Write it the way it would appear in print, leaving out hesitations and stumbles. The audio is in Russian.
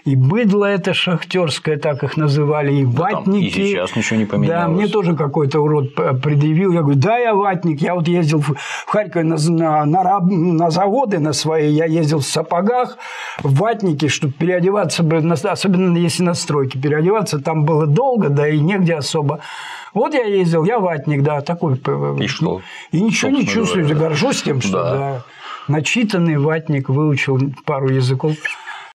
и быдло это шахтерское, так их называли, и ватники. И сейчас ничего не поменялось. Да, мне тоже какой-то урод предъявил. Я говорю, да, я ватник. Я вот ездил в Харькове на заводы на свои, я ездил в сапогах, в ватнике, чтобы переодеваться, особенно если на стройке переодеваться, там было долго, да и негде особо. Вот я ездил, я ватник, да, такой. И что? И ничего не чувствую, горжусь тем, что да, начитанный ватник, выучил пару языков.